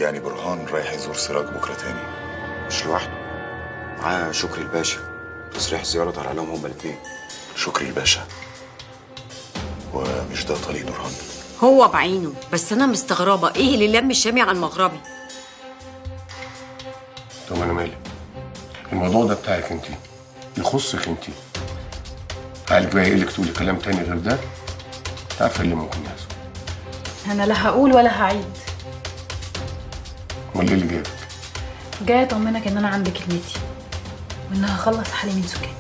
يعني برهان رايح يزور سراج بكره تاني؟ مش لوحده، معاه شكري الباشا، تصريح زيارة طلع لهم هما الاثنين. شكري الباشا؟ ومش ده طليق برهان؟ هو بعينه، بس انا مستغربه ايه اللي لم الشامي عن المغربي. طب انا مالي؟ الموضوع ده بتاعك انت، يخصك انت. عقلك بقى يقلك تقولي كلام تاني غير ده؟ انت عارفه اللي ممكن يحصل. انا لا هقول ولا هعيد. امال ايه اللي جابك؟ جاي اطمنك ان انا عندي كلمتي وان هخلص حالي من سكات.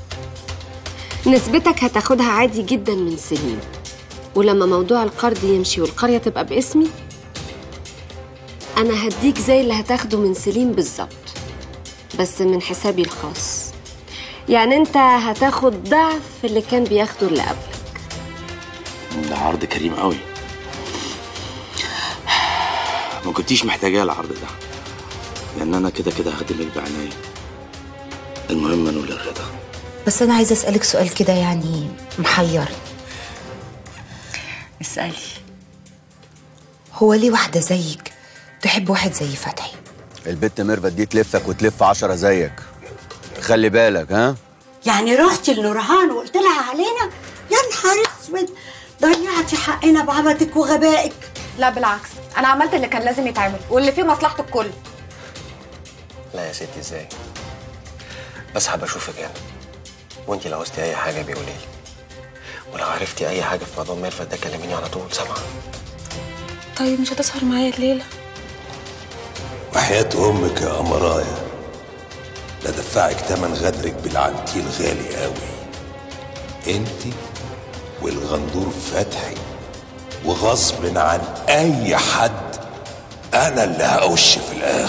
نسبتك هتاخدها عادي جدا من سليم، ولما موضوع القرض يمشي والقرية تبقى باسمي أنا هديك زي اللي هتاخده من سليم بالظبط، بس من حسابي الخاص. يعني أنت هتاخد ضعف اللي كان بياخده اللي قبلك. ده عرض كريم قوي، ما كنتيش محتاجاه العرض ده، لأن أنا كده كده هخدمك بعناية. المهم أنول الرضا. بس أنا عايزة أسألك سؤال كده يعني محيرني. اسألي. هو ليه واحدة زيك تحب واحد زي فتحي؟ البت ميرفت دي تلفك وتلف 10 زيك، خلي بالك. ها؟ يعني رحتي لنورهان وقلت لها علينا؟ يا نهار اسود، ضيعتي حقنا بعبطك وغبائك. لا بالعكس، انا عملت اللي كان لازم يتعمل واللي فيه مصلحه الكل. لا يا ستي ازاي؟ بس حابة اشوفك هنا، وانتي لو عوزتي اي حاجه بيقولي لي، ولو عرفتي اي حاجه في موضوع ميرفت ده كلميني على طول. سامعه؟ طيب مش هتسهر معايا الليله؟ وحياة امك يا قمرايه لا دفعك تمن غدرك بالعنتيل غالي قوي، انتي والغندور فتحي، وغصب عن اي حد انا اللي هقش في الاخر.